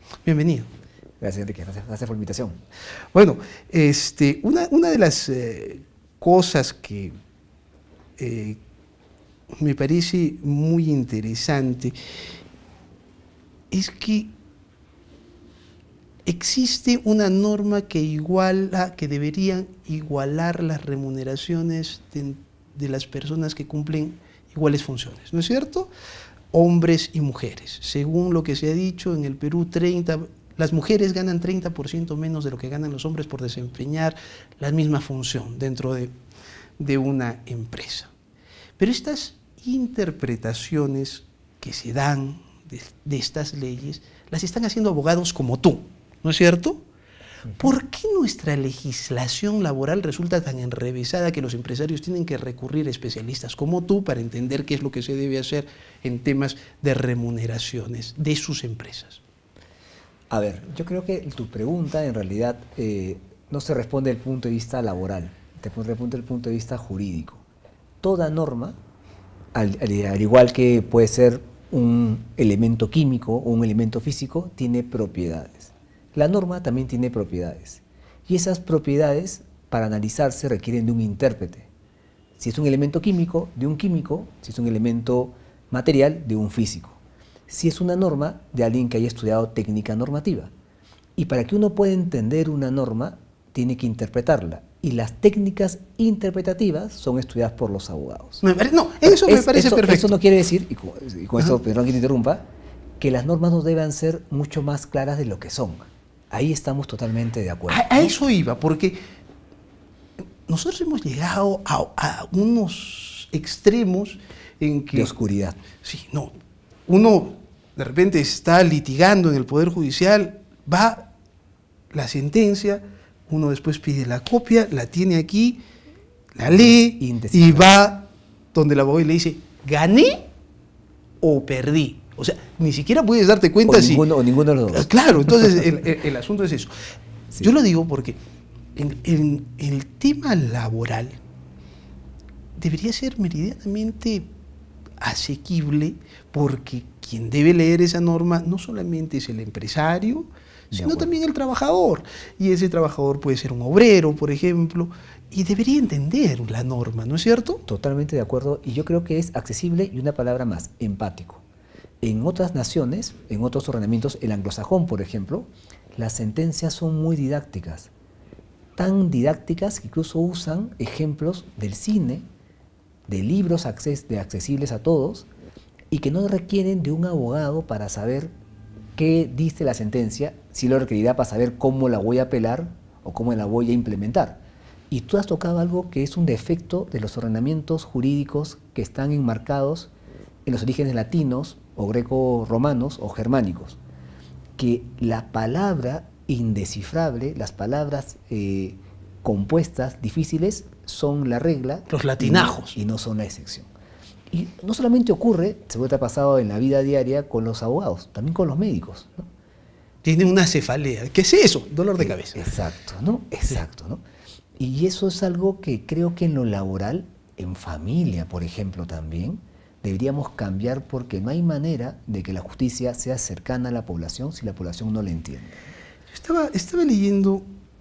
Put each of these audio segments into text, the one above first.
Bienvenido. Gracias, Enrique. Gracias por la invitación. Bueno, una de las cosas que me parece muy interesante es que existe una norma que deberían igualar las remuneraciones de las personas que cumplen iguales funciones, ¿no es cierto? Hombres y mujeres. Según lo que se ha dicho, en el Perú las mujeres ganan 30% menos de lo que ganan los hombres por desempeñar la misma función dentro de una empresa. Pero estas interpretaciones que se dan de estas leyes las están haciendo abogados como tú, ¿no es cierto? ¿Por qué nuestra legislación laboral resulta tan enrevesada que los empresarios tienen que recurrir a especialistas como tú para entender qué es lo que se debe hacer en temas de remuneraciones de sus empresas? A ver, yo creo que tu pregunta en realidad no se responde desde el punto de vista laboral, te responde desde el punto de vista jurídico. Toda norma, al igual que puede ser un elemento químico o un elemento físico, tiene propiedades. La norma también tiene propiedades. Y esas propiedades, para analizarse, requieren de un intérprete. Si es un elemento químico, de un químico; si es un elemento material, de un físico. Si es una norma, de alguien que haya estudiado técnica normativa. Y para que uno pueda entender una norma, tiene que interpretarla. Y las técnicas interpretativas son estudiadas por los abogados. No, eso me parece perfecto. Eso no quiere decir, y con esto, perdón que te interrumpa, que las normas no deban ser mucho más claras de lo que son. Ahí estamos totalmente de acuerdo. A eso iba, porque nosotros hemos llegado a unos extremos en que... De oscuridad. Sí, no. Uno de repente está litigando en el Poder Judicial, va la sentencia, uno después pide la copia, la tiene aquí, la lee y va donde el abogado y le dice, ¿gané o perdí? O sea, ni siquiera puedes darte cuenta o ninguno de los dos. Claro, entonces el asunto es eso. Sí. Yo lo digo porque en el tema laboral debería ser meridianamente asequible, porque quien debe leer esa norma no solamente es el empresario, sino también el trabajador. Y ese trabajador puede ser un obrero, por ejemplo, y debería entender la norma, ¿no es cierto? Totalmente de acuerdo, y yo creo que es accesible, y una palabra más, empático. En otras naciones, en otros ordenamientos, el anglosajón, por ejemplo, las sentencias son muy didácticas. Tan didácticas que incluso usan ejemplos del cine, de libros accesibles a todos, y que no requieren de un abogado para saber qué dice la sentencia, si lo requerirá para saber cómo la voy a apelar o cómo la voy a implementar. Y tú has tocado algo que es un defecto de los ordenamientos jurídicos que están enmarcados en los orígenes latinos o greco-romanos o germánicos, que la palabra indescifrable, las palabras compuestas, difíciles, son la regla. Los latinajos. Y no son la excepción. Y no solamente ocurre, seguro te ha pasado en la vida diaria con los abogados, también con los médicos, ¿no? Tiene una cefalea. ¿Qué es eso? Dolor de cabeza. Exacto, ¿no? Exacto, ¿no? Y eso es algo que creo que en lo laboral, en familia, por ejemplo, también, deberíamos cambiar, porque no hay manera de que la justicia sea cercana a la población si la población no la entiende. Estaba leyendo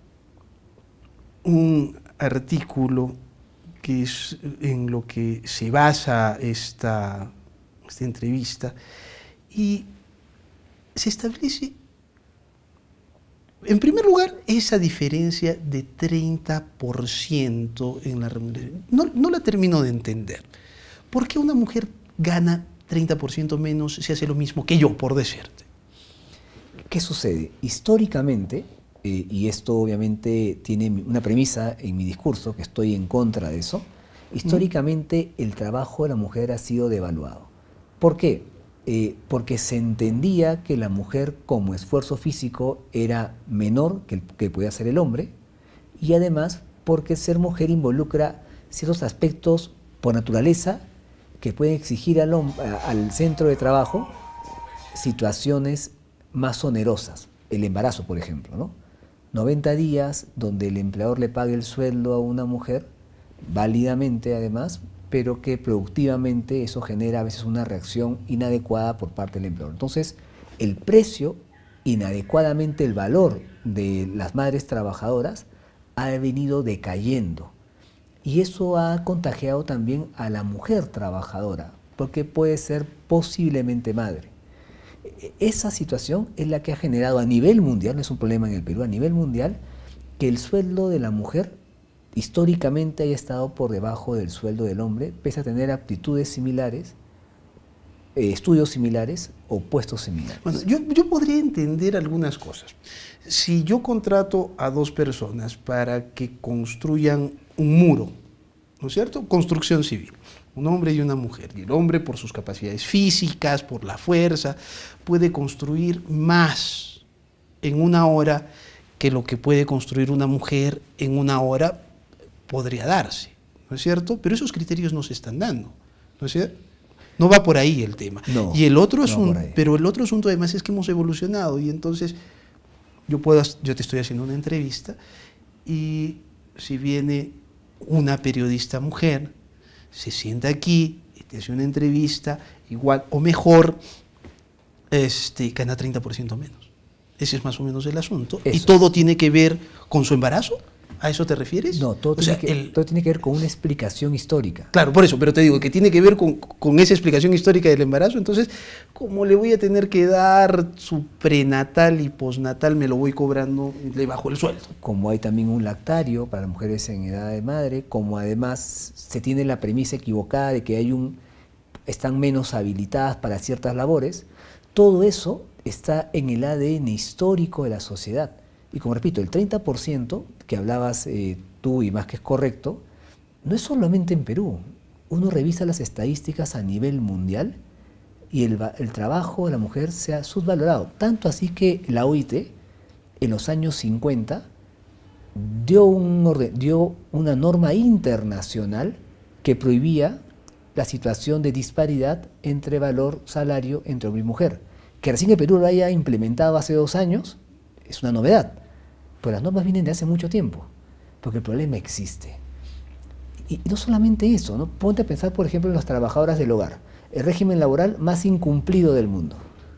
un artículo que es en lo que se basa esta entrevista, y se establece, en primer lugar, esa diferencia de 30% en la remuneración. No la termino de entender. ¿Por qué una mujer gana 30% menos si hace lo mismo que yo, por decirte? ¿Qué sucede? Históricamente, y esto obviamente tiene una premisa en mi discurso, que estoy en contra de eso, históricamente el trabajo de la mujer ha sido devaluado. ¿Por qué? Porque se entendía que la mujer como esfuerzo físico era menor que el que podía hacer el hombre, y además porque ser mujer involucra ciertos aspectos por naturaleza que pueden exigir al centro de trabajo situaciones más onerosas. El embarazo, por ejemplo, ¿no? 90 días donde el empleador le pague el sueldo a una mujer, válidamente además, pero que productivamente eso genera a veces una reacción inadecuada por parte del empleador. Entonces, el precio inadecuadamente el valor de las madres trabajadoras ha venido decayendo. Y eso ha contagiado también a la mujer trabajadora, porque puede ser posiblemente madre. Esa situación es la que ha generado a nivel mundial, no es un problema en el Perú, a nivel mundial, que el sueldo de la mujer históricamente haya estado por debajo del sueldo del hombre, pese a tener aptitudes similares, estudios similares o puestos similares. Bueno, yo podría entender algunas cosas. Si yo contrato a dos personas para que construyan un muro, ¿no es cierto? Construcción civil, un hombre y una mujer. Y el hombre, por sus capacidades físicas, por la fuerza, puede construir más en una hora que lo que puede construir una mujer en una hora podría darse, ¿no es cierto? Pero esos criterios no se están dando, ¿no es cierto? No va por ahí el tema. No, y el otro no pero el otro asunto además es que hemos evolucionado y entonces yo te estoy haciendo una entrevista y si viene una periodista mujer, se sienta aquí y te hace una entrevista igual o mejor, gana 30% menos. Ese es más o menos el asunto. Eso. ¿Y todo tiene que ver con su embarazo? ¿A eso te refieres? No, todo tiene que ver con una explicación histórica. Claro, por eso, pero te digo que tiene que ver con esa explicación histórica del embarazo. Entonces, como le voy a tener que dar su prenatal y postnatal, me lo voy cobrando, le bajo el sueldo. Como hay también un lactario para mujeres en edad de madre, como además se tiene la premisa equivocada de que están menos habilitadas para ciertas labores, todo eso está en el ADN histórico de la sociedad. Y como repito, el 30% que hablabas tú, y más que es correcto, no es solamente en Perú. Uno revisa las estadísticas a nivel mundial y el trabajo de la mujer se ha subvalorado. Tanto así que la OIT, en los años 50, dio una norma internacional que prohibía la situación de disparidad entre valor, salario entre hombre y mujer. Que recién el Perú lo haya implementado hace 2 años es una novedad. Pero las normas vienen de hace mucho tiempo, porque el problema existe. Y no solamente eso, ¿no? Ponte a pensar, por ejemplo, en las trabajadoras del hogar, el régimen laboral más incumplido del mundo,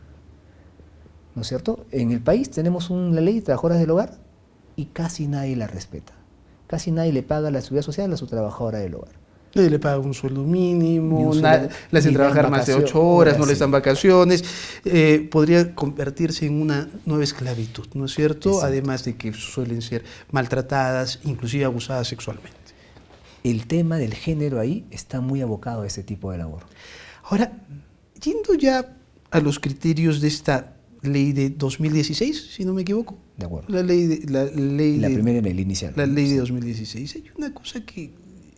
¿no es cierto? En el país tenemos una ley de trabajadoras del hogar y casi nadie la respeta. Casi nadie le paga la seguridad social a su trabajadora del hogar. Nadie le paga un sueldo mínimo, le hacen trabajar más de 8 horas, no les dan vacaciones. Podría convertirse en una nueva esclavitud, ¿no es cierto? Exacto. Además de que suelen ser maltratadas, inclusive abusadas sexualmente. El tema del género ahí está muy abocado a ese tipo de labor. Ahora, yendo ya a los criterios de esta ley de 2016, si no me equivoco. De acuerdo. La primera ley inicial. La ley de 2016. Hay una cosa que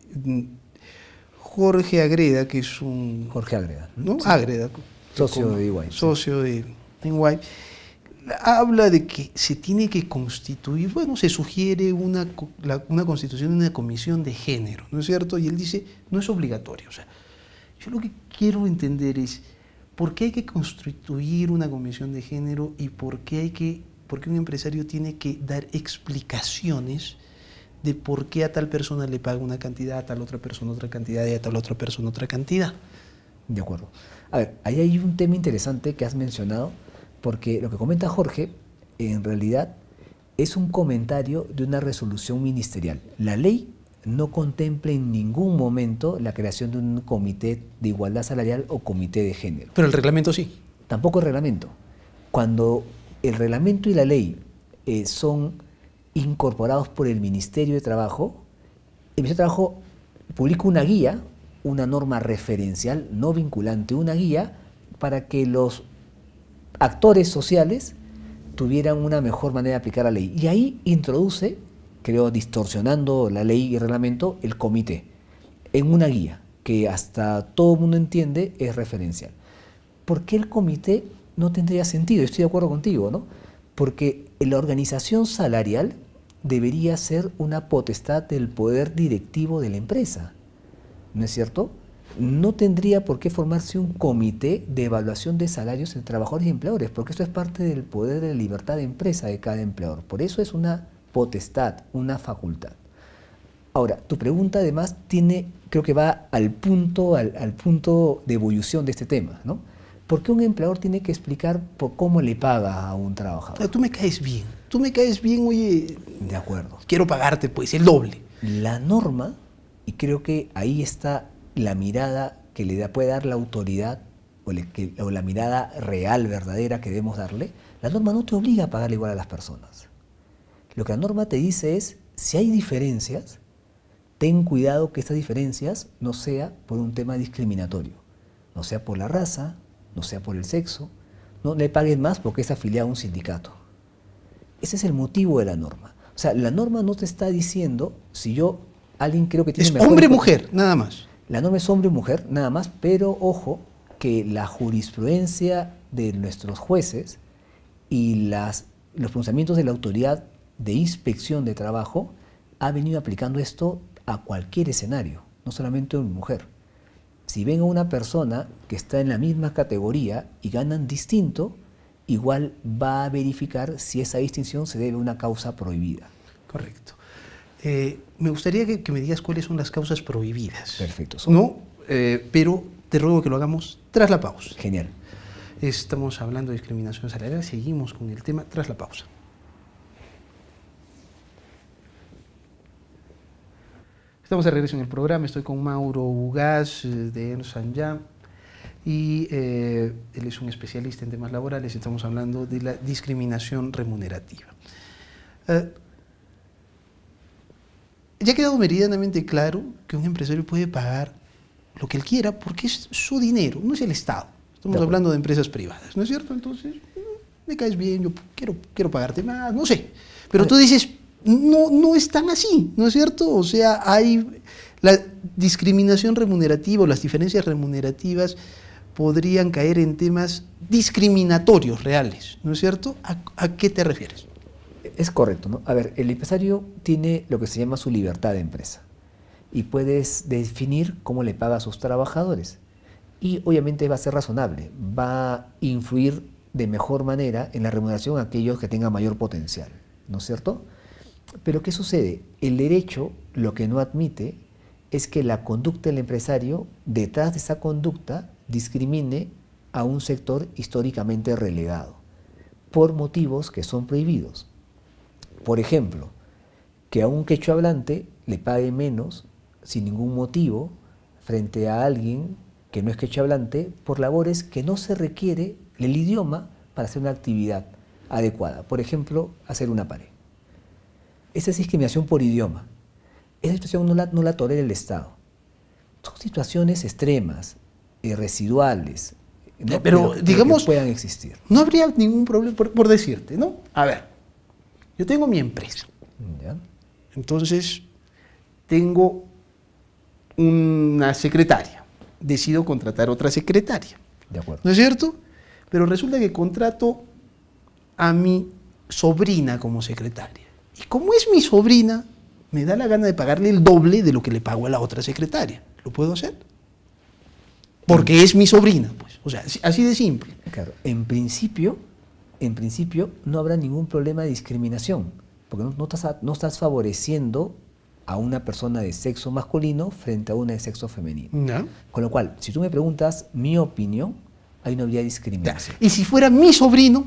Jorge Agreda, que es un... Jorge Agreda. ¿No? Sí. Agreda. Socio de EY. Socio de EY. Habla de que se tiene que constituir, bueno, se sugiere una constitución de una comisión de género, ¿no es cierto? Y él dice, no es obligatorio. O sea, yo lo que quiero entender es, ¿por qué hay que constituir una comisión de género y por qué un empresario tiene que dar explicaciones de por qué a tal persona le paga una cantidad, a tal otra persona otra cantidad y a tal otra persona otra cantidad? De acuerdo. A ver, ahí hay un tema interesante que has mencionado, porque lo que comenta Jorge, en realidad, es un comentario de una resolución ministerial. La ley no contempla en ningún momento la creación de un comité de igualdad salarial o comité de género. Pero el reglamento sí. Tampoco el reglamento. Cuando el reglamento y la ley son incorporados por el Ministerio de Trabajo, el Ministerio de Trabajo publica una guía, una norma referencial no vinculante, una guía para que los actores sociales tuvieran una mejor manera de aplicar la ley. Y ahí introduce, creo distorsionando la ley y el reglamento, el comité, en una guía que hasta todo el mundo entiende es referencial. ¿Por qué el comité no tendría sentido? Estoy de acuerdo contigo, ¿no? Porque la organización salarial debería ser una potestad del poder directivo de la empresa, ¿no es cierto? No tendría por qué formarse un comité de evaluación de salarios entre trabajadores y empleadores, porque esto es parte del poder de la libertad de empresa de cada empleador. Por eso es una potestad, una facultad. Ahora, tu pregunta además creo que va al punto de evolución de este tema, ¿no? ¿Por qué un empleador tiene que explicar por cómo le paga a un trabajador? Tú me caes bien, oye, De acuerdo. quiero pagarte pues el doble. La norma, y creo que ahí está la mirada que puede dar la autoridad o la mirada real, verdadera que debemos darle, la norma no te obliga a pagarle igual a las personas. Lo que la norma te dice es, si hay diferencias, ten cuidado que estas diferencias no sea por un tema discriminatorio, no sea por la raza, no sea por el sexo, no le paguen más porque es afiliado a un sindicato. Ese es el motivo de la norma. O sea, la norma no te está diciendo, si alguien creo que tiene... Es hombre-mujer, nada más. La norma es hombre y mujer, nada más, pero ojo que la jurisprudencia de nuestros jueces y los pronunciamientos de la autoridad de inspección de trabajo ha venido aplicando esto a cualquier escenario, no solamente a una mujer. Si ven a una persona que está en la misma categoría y ganan distinto, igual va a verificar si esa distinción se debe a una causa prohibida. Correcto. Me gustaría que me digas cuáles son las causas prohibidas. Perfecto. ¿No? Pero te ruego que lo hagamos tras la pausa. Genial. Estamos hablando de discriminación salarial, seguimos con el tema tras la pausa. Estamos de regreso en el programa, estoy con Mauro Ugaz de Ernst & Young y él es un especialista en temas laborales. Estamos hablando de la discriminación remunerativa. Ya ha quedado meridianamente claro que un empresario puede pagar lo que él quiera porque es su dinero, no es el Estado. Estamos hablando de empresas privadas, ¿no es cierto? Entonces, me caes bien, yo quiero pagarte más, no sé. Pero tú dices, no es tan así, ¿no es cierto? O sea, hay la discriminación remunerativa o las diferencias remunerativas podrían caer en temas discriminatorios reales, ¿no es cierto? ¿A qué te refieres? Es correcto, ¿no? A ver, el empresario tiene lo que se llama su libertad de empresa y puedes definir cómo le paga a sus trabajadores y obviamente va a ser razonable, va a influir de mejor manera en la remuneración a aquellos que tengan mayor potencial, ¿no es cierto? Pero ¿qué sucede? El derecho lo que no admite es que la conducta del empresario, detrás de esa conducta, discrimine a un sector históricamente relegado por motivos que son prohibidos. Por ejemplo, que a un quechua hablante le pague menos sin ningún motivo frente a alguien que no es quechua hablante por labores que no se requiere el idioma para hacer una actividad adecuada. Por ejemplo, hacer una pared. Esa es discriminación por idioma. Esa situación no la tolera el Estado. Son situaciones extremas, residuales, ¿no? Pero digamos, que puedan existir. No habría ningún problema, por decirte, ¿no? A ver, yo tengo mi empresa. ¿Ya? Entonces, tengo una secretaria. Decido contratar otra secretaria. De acuerdo. ¿No es cierto? Pero resulta que contrato a mi sobrina como secretaria. Y como es mi sobrina, me da la gana de pagarle el doble de lo que le pago a la otra secretaria. ¿Lo puedo hacer? Porque es mi sobrina, pues. O sea, así de simple. Claro, en principio no habrá ningún problema de discriminación, porque no estás favoreciendo a una persona de sexo masculino frente a una de sexo femenino. ¿No? Con lo cual, si tú me preguntas mi opinión, ahí no habría discriminación. Y si fuera mi sobrino...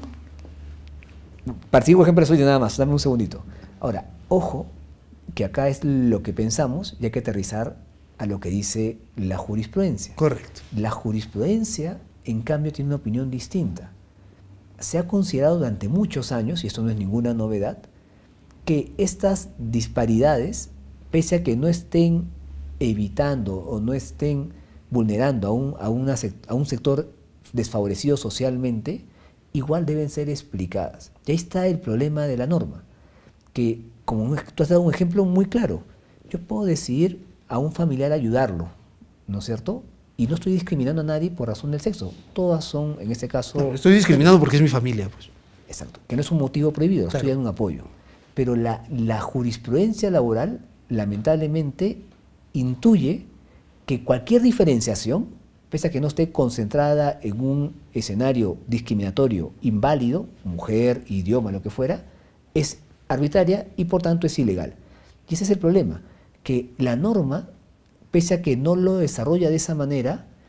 Para seguir, por ejemplo, soy nada más, dame un segundito. Ahora, ojo, que acá es lo que pensamos y hay que aterrizar a lo que dice la jurisprudencia. Correcto. La jurisprudencia, en cambio, tiene una opinión distinta. Se ha considerado durante muchos años, y esto no es ninguna novedad, que estas disparidades, pese a que no estén evitando o no estén vulnerando a un sector desfavorecido socialmente, igual deben ser explicadas. Y ahí está el problema de la norma, que como tú has dado un ejemplo muy claro, yo puedo decidir a un familiar ayudarlo, ¿no es cierto? Y no estoy discriminando a nadie por razón del sexo. Todas son, en este caso... No, estoy discriminando porque es mi familia, pues. Exacto, que no es un motivo prohibido, Claro. estoy dando un apoyo. Pero la jurisprudencia laboral, lamentablemente, intuye que cualquier diferenciación, pese a que no esté concentrada en un escenario discriminatorio inválido, mujer, idioma, lo que fuera, es arbitraria y por tanto es ilegal. Y ese es el problema, que la norma, pese a que no lo desarrolla de esa manera,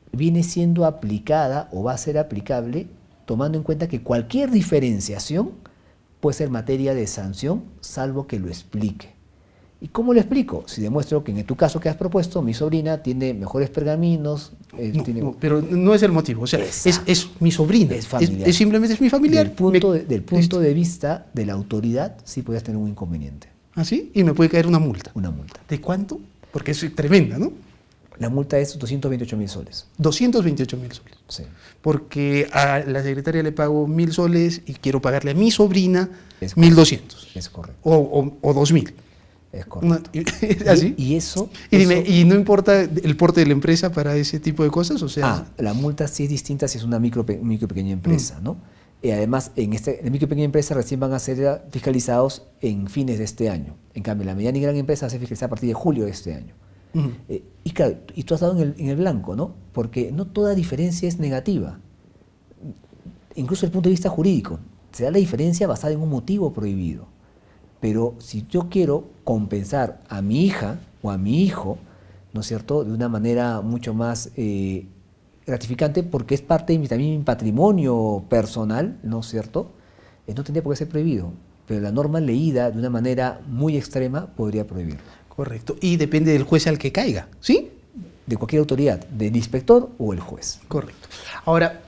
viene siendo aplicada o va a ser aplicable tomando en cuenta que cualquier diferenciación puede ser materia de sanción, salvo que lo explique. ¿Y cómo lo explico? Si demuestro que en tu caso que has propuesto, mi sobrina tiene mejores pergaminos. Pero no es el motivo. O sea, es mi sobrina. Es familiar. Simplemente es mi familiar. Del punto de vista de la autoridad, sí podrías tener un inconveniente. ¿Ah, sí? Y me puede caer una multa. Una multa. ¿De cuánto? Porque es tremenda, ¿no? La multa es 228.000 soles. 228.000 soles. Sí. Porque a la secretaria le pago 1.000 soles y quiero pagarle a mi sobrina Es 1.200. Es correcto. O 2.000. Es correcto. ¿Así? Y eso... Y dime, ¿y no importa el porte de la empresa para ese tipo de cosas? O sea, la multa sí es distinta si es una micro pequeña empresa, ¿no? Y además, en la micro pequeña empresa recién van a ser fiscalizados en fines de este año. En cambio, la mediana y gran empresa va a ser fiscalizada a partir de julio de este año. Y claro, y tú has dado en el blanco, ¿no? Porque no toda diferencia es negativa. Incluso desde el punto de vista jurídico, se da la diferencia basada en un motivo prohibido. Pero si yo quiero compensar a mi hija o a mi hijo, ¿no es cierto?, de una manera mucho más gratificante, porque es parte de también mi patrimonio personal, ¿no es cierto?, no tendría por qué ser prohibido. Pero la norma leída de una manera muy extrema podría prohibirlo. Correcto. Y depende del juez al que caiga, ¿sí? De cualquier autoridad, del inspector o el juez. Correcto. Ahora,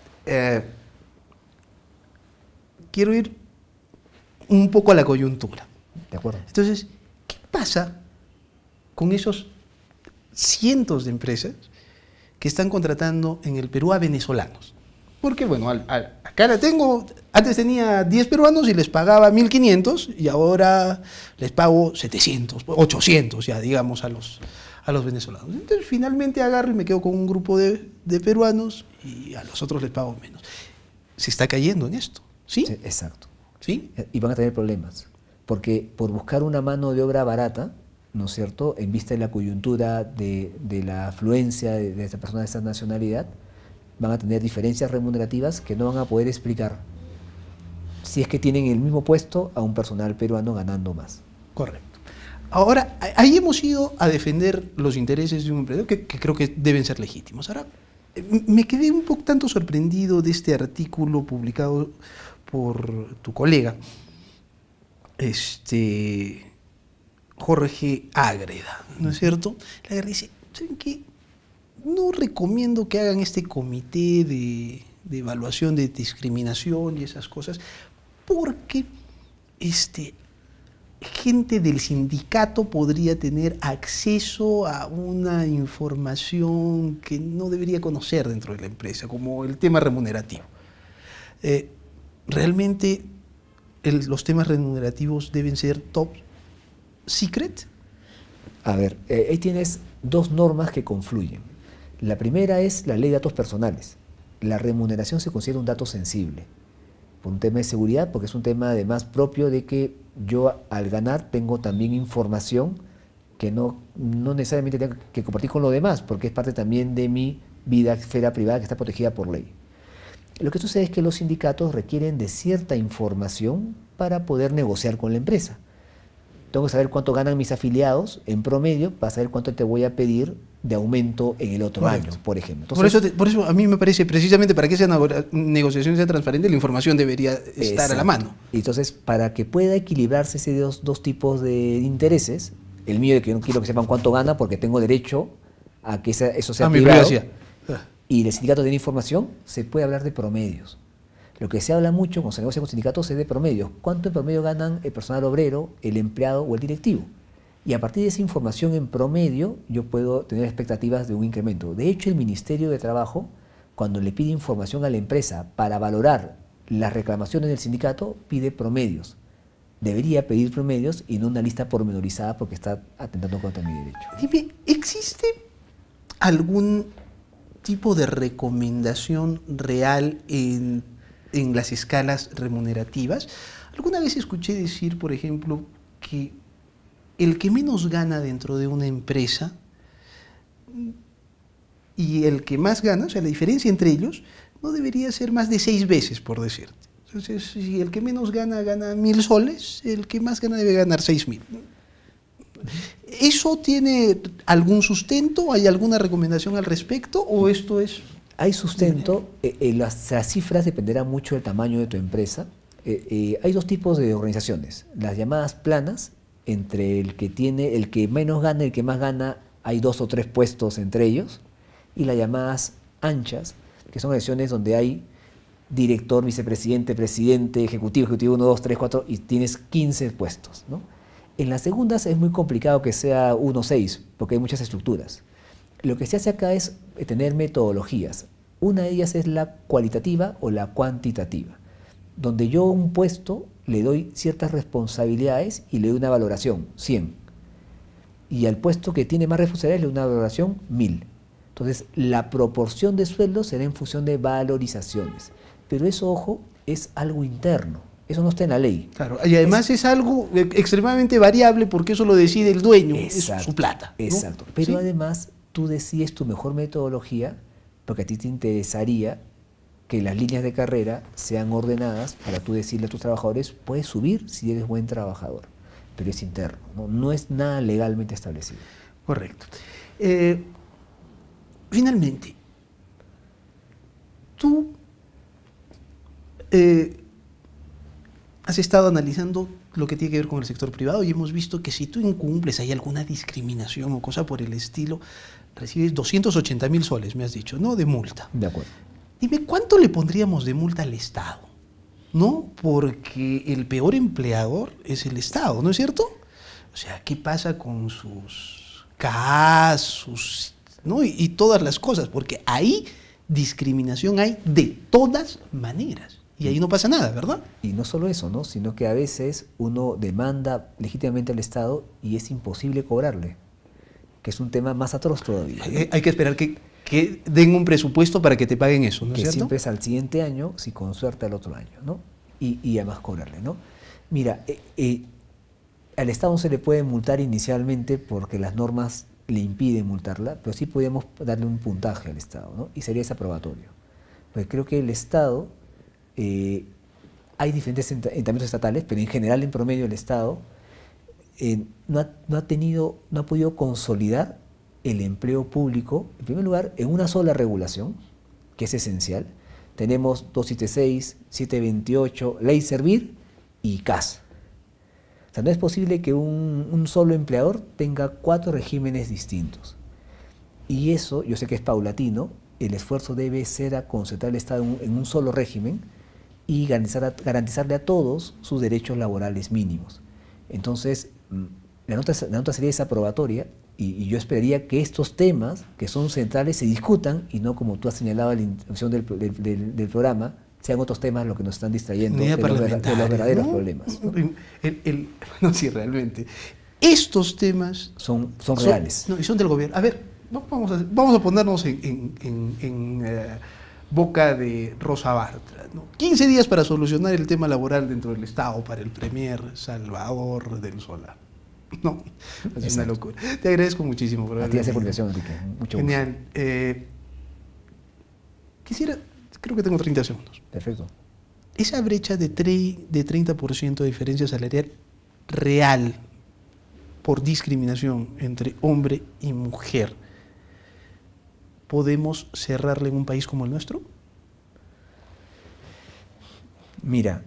quiero ir un poco a la coyuntura. ¿De acuerdo? Entonces, ¿qué pasa con esos cientos de empresas que están contratando en el Perú a venezolanos? Porque, bueno, acá la tengo, antes tenía 10 peruanos y les pagaba 1.500 y ahora les pago 700, 800 ya, digamos, a los venezolanos. Entonces, finalmente agarro y me quedo con un grupo de peruanos y a los otros les pago menos. Se está cayendo en esto, ¿sí? Sí, exacto. ¿Sí? Y van a tener problemas. Porque por buscar una mano de obra barata, ¿no es cierto?, en vista de la coyuntura de la afluencia de esta persona de esta nacionalidad, van a tener diferencias remunerativas que no van a poder explicar si es que tienen el mismo puesto a un personal peruano ganando más. Correcto. Ahora, ahí hemos ido a defender los intereses de un emprendedor que creo que deben ser legítimos. Ahora, me quedé un poco tanto sorprendido de este artículo publicado por tu colega, Jorge Ágreda, ¿no es cierto? Ágreda dice, ¿saben qué? No recomiendo que hagan este comité de evaluación de discriminación y esas cosas, porque gente del sindicato podría tener acceso a una información que no debería conocer dentro de la empresa, como el tema remunerativo. Realmente los temas remunerativos deben ser top secret. A ver, ahí tienes dos normas que confluyen. La primera es la ley de datos personales. La remuneración se considera un dato sensible, por un tema de seguridad, porque es un tema además propio de que yo al ganar tengo también información que no necesariamente tengo que compartir con los demás, porque es parte también de mi vida, esfera privada, que está protegida por ley. Lo que sucede es que los sindicatos requieren de cierta información para poder negociar con la empresa. Tengo que saber cuánto ganan mis afiliados en promedio para saber cuánto te voy a pedir de aumento en el otro año, por ejemplo. Entonces, por eso a mí me parece, precisamente para que esa negociación sea transparente, la información debería estar a la mano. Entonces, para que pueda equilibrarse esos dos tipos de intereses, el mío de que yo no quiero que sepan cuánto gana porque tengo derecho a que eso sea privado, y el sindicato tiene información, se puede hablar de promedios. Lo que se habla mucho cuando se negocia con sindicatos es de promedios. ¿Cuánto en promedio ganan el personal obrero, el empleado o el directivo? Y a partir de esa información en promedio, yo puedo tener expectativas de un incremento. De hecho, el Ministerio de Trabajo, cuando le pide información a la empresa para valorar las reclamaciones del sindicato, pide promedios. Debería pedir promedios y no una lista pormenorizada porque está atentando contra mi derecho. Dime, ¿existe algún tipo de recomendación real en las escalas remunerativas? Alguna vez escuché decir, por ejemplo, que el que menos gana dentro de una empresa y el que más gana, o sea, la diferencia entre ellos, no debería ser más de 6 veces, por decirte. Entonces, si el que menos gana 1.000 soles, el que más gana debe ganar 6.000. ¿Eso tiene algún sustento? ¿Hay alguna recomendación al respecto? ¿O esto es Hay sustento, las cifras dependerán mucho del tamaño de tu empresa. Hay dos tipos de organizaciones, las llamadas planas, entre el que menos gana y el que más gana, hay 2 o 3 puestos entre ellos, y las llamadas anchas, que son organizaciones donde hay director, vicepresidente, presidente, ejecutivo 1, 2, 3, 4, y tienes 15 puestos, ¿no? En las segundas es muy complicado que sea 1 6, porque hay muchas estructuras. Lo que se hace acá es tener metodologías. Una de ellas es la cualitativa o la cuantitativa, donde yo a un puesto le doy ciertas responsabilidades y le doy una valoración, 100. Y al puesto que tiene más responsabilidades le doy una valoración, 1000. Entonces, la proporción de sueldos será en función de valorizaciones. Pero eso, ojo, es algo interno. Eso no está en la ley. Claro, y además es algo extremadamente variable porque eso lo decide el dueño, Exacto, es su plata, ¿no? Exacto. Pero ¿Sí? además tú decides tu mejor metodología porque a ti te interesaría que las líneas de carrera sean ordenadas para tú decirle a tus trabajadores, puedes subir si eres buen trabajador, pero es interno, no es nada legalmente establecido. Correcto. Finalmente, tú has estado analizando lo que tiene que ver con el sector privado y hemos visto que si tú incumples, hay alguna discriminación o cosa por el estilo, recibes 280.000 soles, me has dicho, ¿no? De multa. De acuerdo. Dime, ¿cuánto le pondríamos de multa al Estado? ¿No? Porque el peor empleador es el Estado, ¿no es cierto? O sea, ¿qué pasa con sus CAS, ¿no? y todas las cosas? Porque ahí discriminación hay de todas maneras. Y ahí no pasa nada, ¿verdad? Y no solo eso, ¿no? Sino que a veces uno demanda legítimamente al Estado y es imposible cobrarle, que es un tema más atroz todavía, ¿no? Hay que esperar que den un presupuesto para que te paguen eso, ¿no es Que cierto? siempre es al siguiente año, si con suerte al otro año, ¿no? Y además cobrarle, ¿no? Mira, al Estado no se le puede multar inicialmente porque las normas le impiden multarla, pero sí podemos darle un puntaje al Estado, ¿no? Y sería aprobatorio. Porque creo que el Estado, hay diferentes entamentos estatales, pero en general, en promedio, el Estado no ha podido consolidar el empleo público, en primer lugar, en una sola regulación, que es esencial. Tenemos 276, 728, Ley Servir y CAS. O sea, no es posible que un solo empleador tenga 4 regímenes distintos. Y eso, yo sé que es paulatino, el esfuerzo debe ser a concentrar el Estado en un solo régimen y garantizarle a todos sus derechos laborales mínimos. Entonces, la nota sería desaprobatoria y yo esperaría que estos temas, que son centrales, se discutan y no, como tú has señalado en la introducción del programa, sean otros temas los que nos están distrayendo de los verdaderos problemas, ¿no? No, sí, realmente. Estos temas son reales. No, y son del gobierno. A ver, vamos a ponernos en boca de Rosa Bartra, ¿no? 15 días para solucionar el tema laboral dentro del Estado para el Premier Salvador del Solar. No, es una locura. Te agradezco muchísimo por haber venido. Enrique. Mucho Genial. Creo que tengo 30 segundos. Perfecto. Esa brecha de 30% de diferencia salarial real por discriminación entre hombre y mujer, ¿podemos cerrarla en un país como el nuestro? Mira,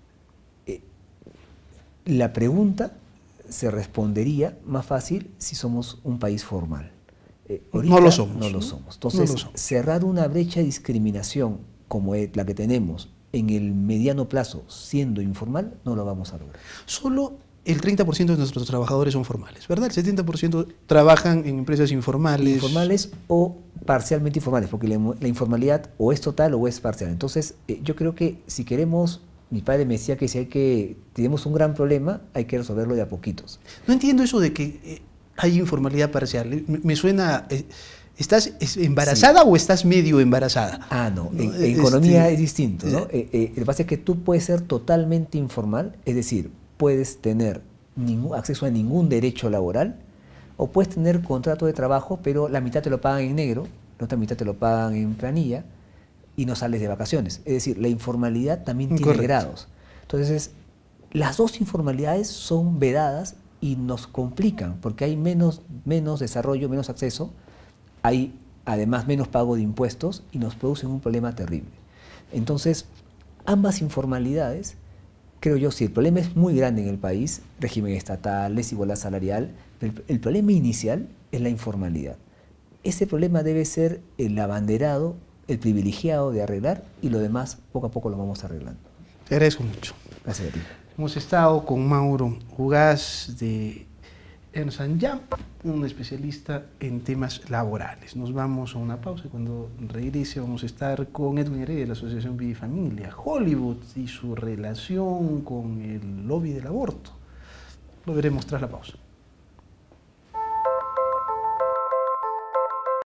la pregunta se respondería más fácil si somos un país formal. No lo somos. No lo somos. Entonces, cerrar una brecha de discriminación como la que tenemos en el mediano plazo siendo informal, no lo vamos a lograr. Solo el 30% de nuestros trabajadores son formales, ¿verdad? El 70% trabajan en empresas informales. Informales o parcialmente informales, porque la informalidad o es total o es parcial. Entonces, yo creo que si queremos, mi padre me decía que si tenemos un gran problema, hay que resolverlo de a poquitos. No entiendo eso de que hay informalidad parcial. Me suena... ¿Estás embarazada o estás medio embarazada? Ah, no. En economía es distinto, ¿no? Lo que pasa es que tú puedes ser totalmente informal, es decir, puedes tener acceso a ningún derecho laboral, o puedes tener contrato de trabajo, pero la mitad te lo pagan en negro, la otra mitad te lo pagan en planilla, y no sales de vacaciones. Es decir, la informalidad también tiene grados. Entonces, las dos informalidades son vedadas y nos complican, porque hay menos desarrollo, menos acceso. Hay además menos pago de impuestos y nos producen un problema terrible. Entonces, ambas informalidades, creo yo, si el problema es muy grande en el país, régimen estatal, desigualdad salarial, pero el problema inicial es la informalidad. Ese problema debe ser el abanderado, el privilegiado de arreglar, y lo demás poco a poco lo vamos arreglando. Te agradezco mucho. Gracias a ti. Hemos estado con Mauro Ugaz de Ernst & Young, un especialista en temas laborales. Nos vamos a una pausa y cuando regrese vamos a estar con Edwin Heredia de la Asociación Vida y Familia, Hollywood y su relación con el lobby del aborto. Lo veremos tras la pausa.